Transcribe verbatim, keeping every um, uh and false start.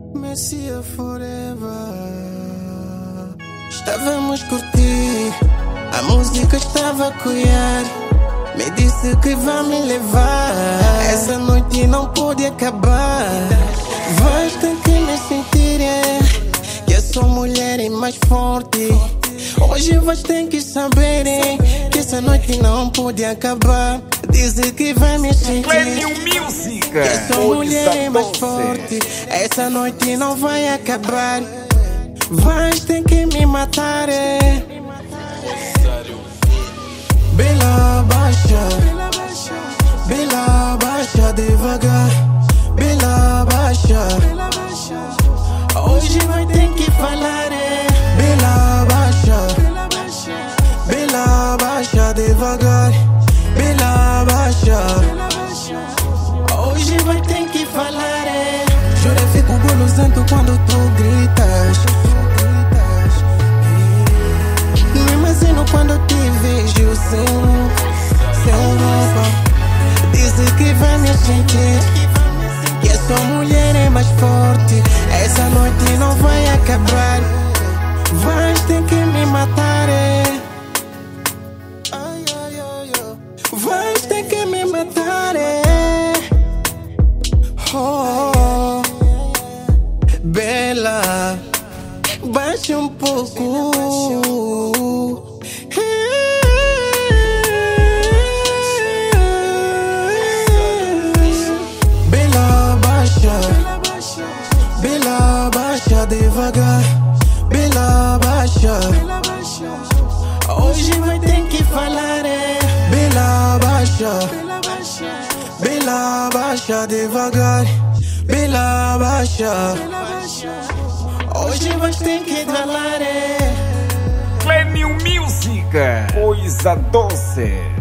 Messia forever. Estávamos a curtir, a música estava a coiar. Me disse que vai me levar. Essa noite não pode acabar. Vais ter que me sentir, é, que eu sou mulher e mais forte. Hoje vais ter que saber, é, que essa noite não pode acabar. Dizer que vai me sentir, Music, que eu sou mulher e mais forte. Essa noite não vai acabar. Vais ter que me matar, é. Bela baixa, bela baixa devagar, bela baixa. Hoje vai ter que falar, é. Bela baixa, bela baixa devagar, bela baixa. Hoje vai ter que falar, é. Juro, fico golosento quando tu gritas. Me imagino quando te vejo sem, sem roupa. Diz que vai me sentir, que eu sou mulher é mais forte. Essa noite não vai acabar. Vais ter que me matar, é. Ai, ai, ai, ai. Vais ter que me matar, é. Oh, oh. Bela, baixa um pouco. Bela baixa, bela baixa devagar, bela baixa. Hoje vai ter que falar, é. Bela baixa, bela baixa devagar, bela baixa. Hoje vai ter que falar, é. Play New Music, coisa doce.